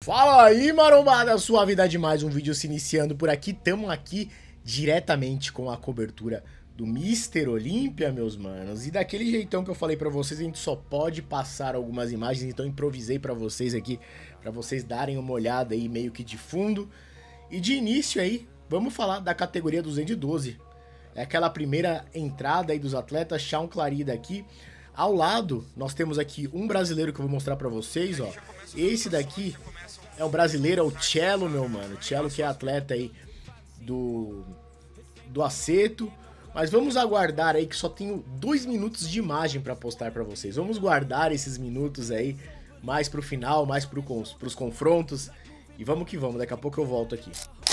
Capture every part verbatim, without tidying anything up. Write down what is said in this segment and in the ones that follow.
Fala aí, marombada, suavidade, mais um vídeo se iniciando por aqui. Tamo aqui diretamente com a cobertura do mister Olímpia, meus manos. E daquele jeitão que eu falei pra vocês, a gente só pode passar algumas imagens, então improvisei pra vocês aqui, pra vocês darem uma olhada aí meio que de fundo. E de início aí, vamos falar da categoria duzentos e doze. É aquela primeira entrada aí dos atletas, Shaun Clarida aqui. Ao lado, nós temos aqui um brasileiro que eu vou mostrar pra vocês, ó. Esse daqui é o brasileiro, é o Cello, meu mano. Cello que é atleta aí do, do Aceto. Mas vamos aguardar aí que só tenho dois minutos de imagem pra postar pra vocês. Vamos guardar esses minutos aí mais pro final, mais pro, pros confrontos. E vamos que vamos, daqui a pouco eu volto aqui.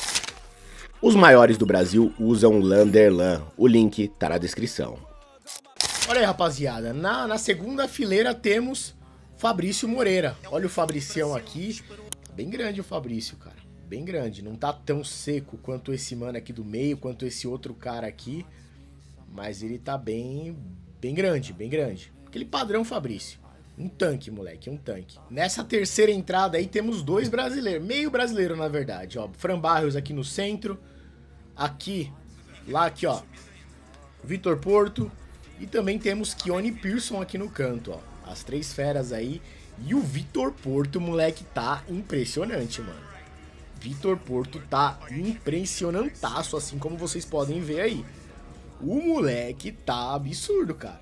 Os maiores do Brasil usam Landerlan. O link tá na descrição. Olha aí, rapaziada, na, na segunda fileira temos Fabrício Moreira. Olha o Fabricião aqui, bem grande o Fabrício, cara, bem grande. Não tá tão seco quanto esse mano aqui do meio, quanto esse outro cara aqui, mas ele tá bem, bem grande, bem grande. Aquele padrão Fabrício, um tanque, moleque, um tanque. Nessa terceira entrada aí temos dois brasileiros, meio brasileiro na verdade, ó. Fran Barrios aqui no centro, aqui, lá aqui, ó, Vitor Porto. E também temos Keone Pearson aqui no canto, ó. As três feras aí. E o Vitor Porto, moleque, tá impressionante, mano. Vitor Porto tá impressionantaço, assim como vocês podem ver aí. O moleque tá absurdo, cara.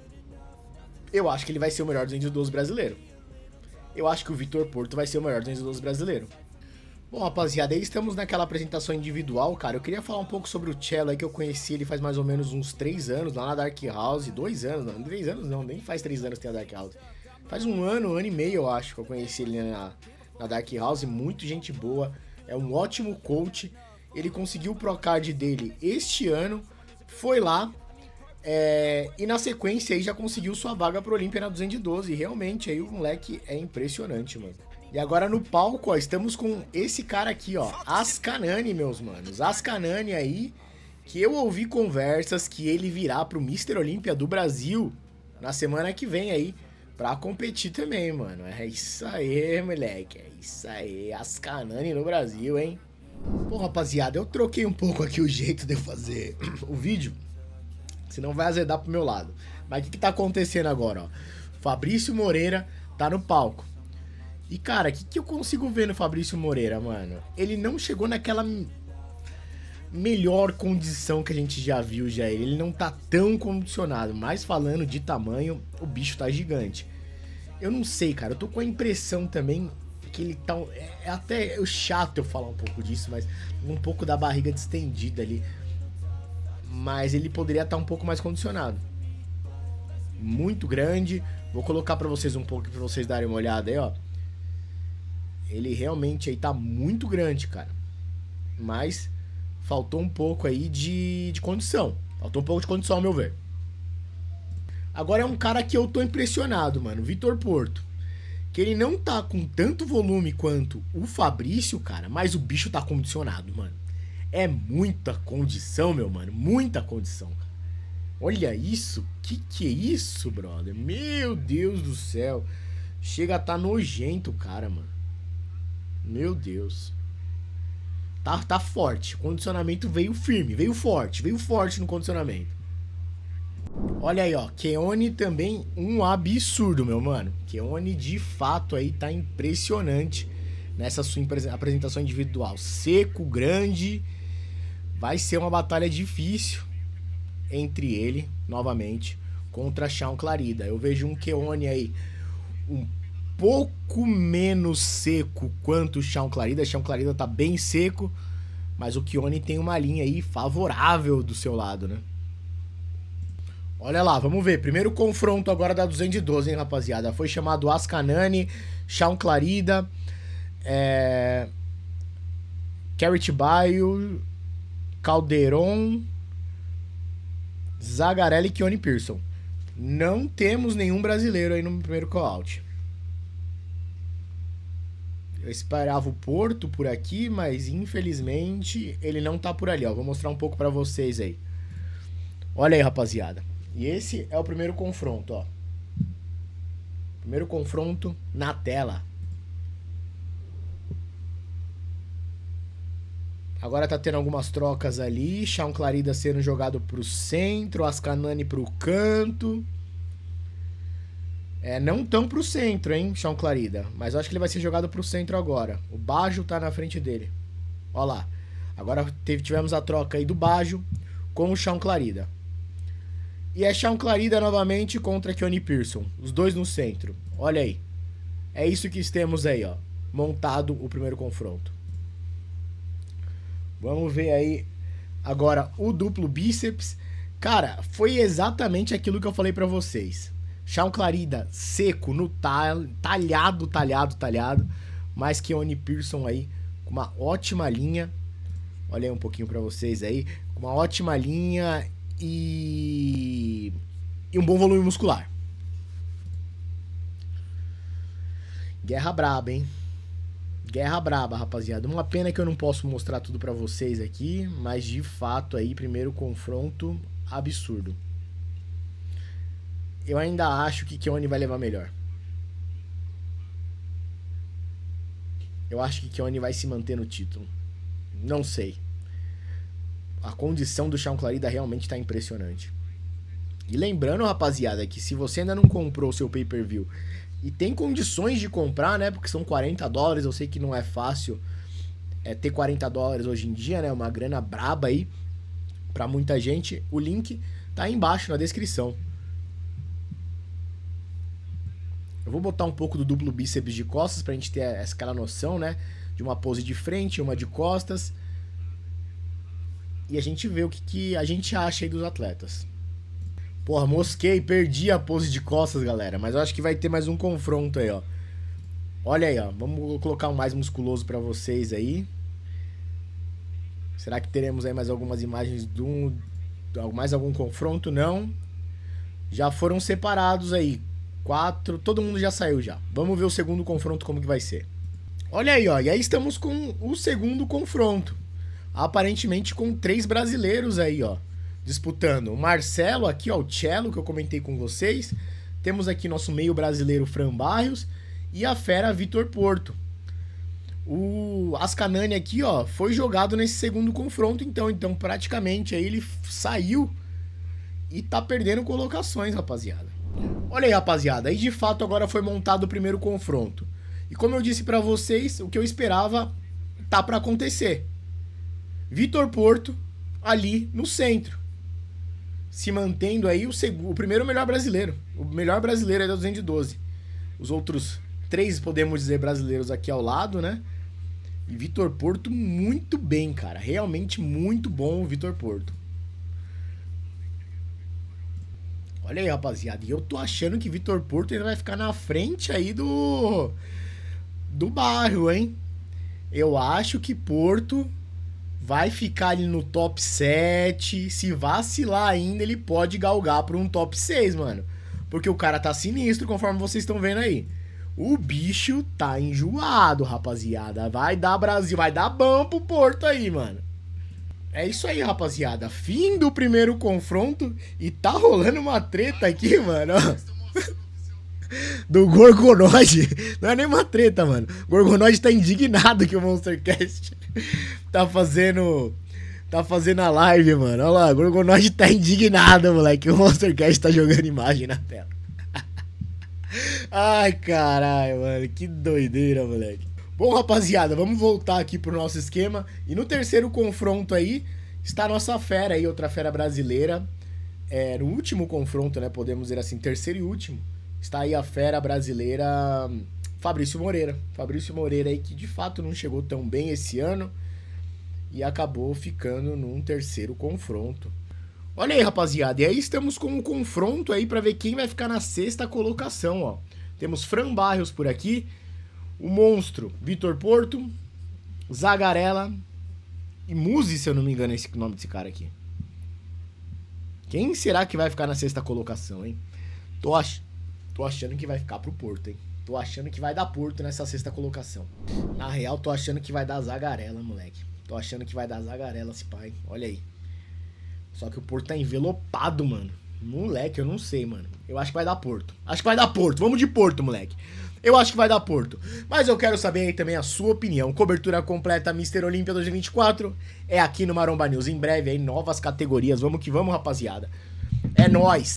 Eu acho que ele vai ser o melhor duzentos e doze brasileiro. Eu acho que o Vitor Porto vai ser o melhor duzentos e doze brasileiro. Bom, rapaziada, aí estamos naquela apresentação individual, cara. Eu queria falar um pouco sobre o Cello aí, que eu conheci ele faz mais ou menos uns três anos, lá na Dark House. Dois anos, não, três anos não, nem faz três anos que tem a Dark House. Faz um ano, um ano e meio, eu acho, que eu conheci ele na, na Dark House. Muito gente boa, é um ótimo coach. Ele conseguiu o Procard dele este ano, foi lá, é, e na sequência aí já conseguiu sua vaga pro Olímpia na duzentos e doze. E realmente aí o moleque é impressionante, mano. E agora no palco, ó, estamos com esse cara aqui, ó, Ascanani, meus manos. Ascanani aí, que eu ouvi conversas que ele virá pro mister Olímpia do Brasil na semana que vem aí, pra competir também, mano. É isso aí, moleque, é isso aí, Ascanani no Brasil, hein. Bom, rapaziada, eu troquei um pouco aqui o jeito de eu fazer o vídeo, senão vai azedar pro meu lado. Mas o que que tá acontecendo agora, ó? Fabrício Moreira tá no palco. E, cara, o que, que eu consigo ver no Fabrício Moreira, mano? Ele não chegou naquela melhor condição que a gente já viu já. Ele não tá tão condicionado, mas falando de tamanho, o bicho tá gigante. Eu não sei, cara, eu tô com a impressão também que ele tá... É até chato eu falar um pouco disso, mas um pouco da barriga distendida ali. Mas ele poderia estar um pouco mais condicionado. Muito grande. Vou colocar pra vocês um pouco, pra vocês darem uma olhada aí, ó. Ele realmente aí tá muito grande, cara. Mas faltou um pouco aí de, de condição. Faltou um pouco de condição, ao meu ver. Agora é um cara que eu tô impressionado, mano. Vitor Porto. Que ele não tá com tanto volume quanto o Fabrício, cara. Mas o bicho tá condicionado, mano. É muita condição, meu mano. Muita condição, cara. Olha isso. Que que é isso, brother? Meu Deus do céu. Chega a tá nojento o cara, mano. Meu Deus. Tá, tá forte. O condicionamento veio firme, veio forte, veio forte no condicionamento. Olha aí, ó. Keone também um absurdo, meu mano. Keone de fato aí tá impressionante nessa sua apresentação individual. Seco, grande. Vai ser uma batalha difícil entre ele, novamente, contra Shaun Clarida. Eu vejo um Keone aí um pouco menos seco quanto o Shaun Clarida. Shaun Clarida tá bem seco, mas o Keone tem uma linha aí favorável do seu lado, né? Olha lá, vamos ver. Primeiro confronto agora da duzentos e doze, hein, rapaziada. Foi chamado Ascanani, Shaun Clarida, é... Carrot Baio, Calderon, Zagarelli e Keone Pearson. Não temos nenhum brasileiro aí no primeiro call-out. Eu esperava o Porto por aqui, mas infelizmente ele não tá por ali, ó. Vou mostrar um pouco pra vocês aí. Olha aí, rapaziada. E esse é o primeiro confronto, ó. Primeiro confronto na tela. Agora tá tendo algumas trocas ali. Shaun Clarida sendo jogado pro centro. Ascanani pro canto. É, não tão pro centro, hein, Shaun Clarida. Mas eu acho que ele vai ser jogado pro centro agora. O Baggio tá na frente dele. Ó lá. Agora teve, tivemos a troca aí do Baggio com o Shaun Clarida. E é Shaun Clarida novamente contra Keone Pearson. Os dois no centro. Olha aí. É isso que temos aí, ó. Montado o primeiro confronto. Vamos ver aí agora o duplo bíceps. Cara, foi exatamente aquilo que eu falei pra vocês. Shaun Clarida seco no tal, talhado, talhado, talhado. Mas Keone Pearson aí com uma ótima linha. Olha aí um pouquinho pra vocês aí. Com uma ótima linha e... e um bom volume muscular. Guerra braba, hein? Guerra braba, rapaziada. Uma pena que eu não posso mostrar tudo pra vocês aqui, mas de fato aí, primeiro confronto absurdo. Eu ainda acho que Keone vai levar melhor. Eu acho que Keone vai se manter no título. Não sei. A condição do Shaun Clarida realmente tá impressionante. E lembrando, rapaziada, que se você ainda não comprou o seu pay-per-view e tem condições de comprar, né? Porque são quarenta dólares, eu sei que não é fácil é, ter quarenta dólares hoje em dia, né? Uma grana braba aí pra muita gente. O link tá aí embaixo na descrição. Eu vou botar um pouco do duplo bíceps de costas pra gente ter aquela noção, né? De uma pose de frente, uma de costas. E a gente vê o que, que a gente acha aí dos atletas. Porra, mosquei, perdi a pose de costas, galera. Mas eu acho que vai ter mais um confronto aí, ó. Olha aí, ó. Vamos colocar um mais musculoso pra vocês aí. Será que teremos aí mais algumas imagens de um... mais algum confronto? Não. Já foram separados aí. Quatro, todo mundo já saiu já. Vamos ver o segundo confronto como que vai ser. Olha aí, ó. E aí estamos com o segundo confronto. Aparentemente com três brasileiros aí, ó. Disputando. O Marcelo aqui, ó. O Cello, que eu comentei com vocês. Temos aqui nosso meio brasileiro Fran Barrios. E a fera Vitor Porto. O Ascanani aqui, ó. Foi jogado nesse segundo confronto, então. Então, praticamente, aí ele saiu. E tá perdendo colocações, rapaziada. Olha aí, rapaziada, aí de fato agora foi montado o primeiro confronto. E como eu disse pra vocês, o que eu esperava tá pra acontecer. Vitor Porto ali no centro. Se mantendo aí o, segundo, o primeiro melhor brasileiro. O melhor brasileiro é da duzentos e doze. Os outros três, podemos dizer, brasileiros aqui ao lado, né? E Vitor Porto muito bem, cara. Realmente muito bom o Vitor Porto. Olha aí, rapaziada. E eu tô achando que Vitor Porto ainda vai ficar na frente aí do... do bairro, hein? Eu acho que Porto vai ficar ali no top sete. Se vacilar ainda, ele pode galgar pra um top seis, mano. Porque o cara tá sinistro, conforme vocês estão vendo aí. O bicho tá enjoado, rapaziada. Vai dar Brasil, vai dar bom pro Porto aí, mano. É isso aí, rapaziada. Fim do primeiro confronto. E tá rolando uma treta aqui, mano. Do Gorgonoide. Não é nem uma treta, mano. O Gorgonoide tá indignado que o MonsterCast tá fazendo... Tá fazendo a live, mano. Olha lá, o Gorgonoide tá indignado, moleque. O MonsterCast tá jogando imagem na tela. Ai, caralho, mano. Que doideira, moleque. Bom, rapaziada, vamos voltar aqui pro nosso esquema. E no terceiro confronto aí, está a nossa fera aí, outra fera brasileira. É, no último confronto, né, podemos dizer assim, terceiro e último, está aí a fera brasileira Fabrício Moreira. Fabrício Moreira aí que de fato não chegou tão bem esse ano e acabou ficando num terceiro confronto. Olha aí, rapaziada, e aí estamos com um confronto aí para ver quem vai ficar na sexta colocação, ó. Temos Fran Barrios por aqui, o monstro Vitor Porto, Zagarella e Muzi, se eu não me engano, é esse nome desse cara aqui. Quem será que vai ficar na sexta colocação, hein? Tô, ach... tô achando que vai ficar pro Porto, hein? Tô achando que vai dar Porto nessa sexta colocação. Na real, tô achando que vai dar Zagarella, moleque. Tô achando que vai dar Zagarella esse pai. Olha aí. Só que o Porto tá envelopado, mano. Moleque, eu não sei, mano. Eu acho que vai dar Porto. Acho que vai dar Porto. Vamos de Porto, moleque. Eu acho que vai dar Porto. Mas eu quero saber aí também a sua opinião. Cobertura completa mister Olímpia dois mil e vinte e quatro é aqui no Maromba News. Em breve aí, novas categorias. Vamos que vamos, rapaziada. É nóis.